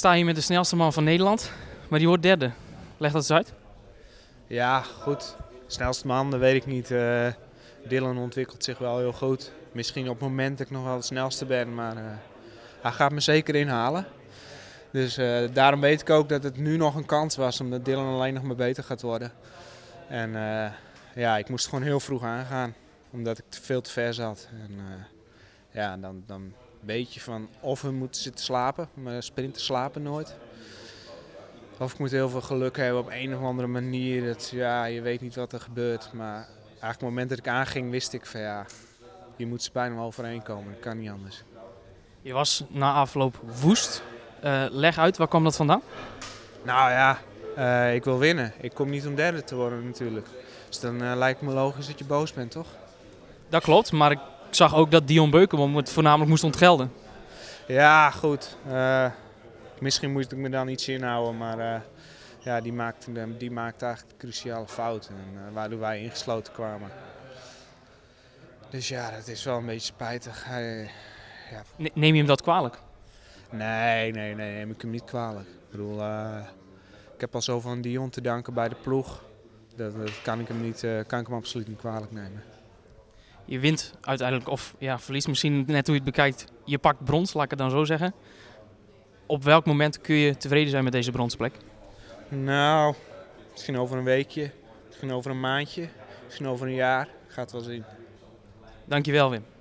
sta hier met de snelste man van Nederland, maar die wordt derde. Leg dat eens uit. Ja, goed. Snelste man, dat weet ik niet. Dylan ontwikkelt zich wel heel goed. Misschien op het moment dat ik nog wel de snelste ben, maar hij gaat me zeker inhalen. Dus daarom weet ik ook dat het nu nog een kans was, omdat Dylan alleen nog maar beter gaat worden. En ja, ik moest gewoon heel vroeg aangaan, omdat ik veel te ver zat. En ja, dan weet je van of we moeten zitten slapen, maar sprinten slapen nooit. Of ik moet heel veel geluk hebben op een of andere manier. Dat, ja, je weet niet wat er gebeurt. Maar eigenlijk op het moment dat ik aanging wist ik van ja, je moet ze bijna wel overeen komen. Dat kan niet anders. Je was na afloop woest. Leg uit, waar kwam dat vandaan? Nou ja, ik wil winnen. Ik kom niet om derde te worden natuurlijk. Dus dan lijkt het me logisch dat je boos bent, toch? Dat klopt, maar ik zag ook dat Dion Beukenboom het voornamelijk moest ontgelden. Ja, goed. Misschien moest ik me dan iets inhouden, maar ja, die maakte eigenlijk de cruciale fout. En, waardoor wij ingesloten kwamen. Dus ja, dat is wel een beetje spijtig. Ja. Neem je hem dat kwalijk? Nee, neem ik hem niet kwalijk. Ik bedoel, ik heb al zoveel aan Dion te danken bij de ploeg. Dat kan ik hem absoluut niet kwalijk nemen. Je wint uiteindelijk, of ja, verliest misschien net hoe je het bekijkt. Je pakt brons, laat ik het dan zo zeggen. Op welk moment kun je tevreden zijn met deze bronsplek? Nou, misschien over een weekje, misschien over een maandje, misschien over een jaar. Ik ga het wel zien. Dankjewel, Wim.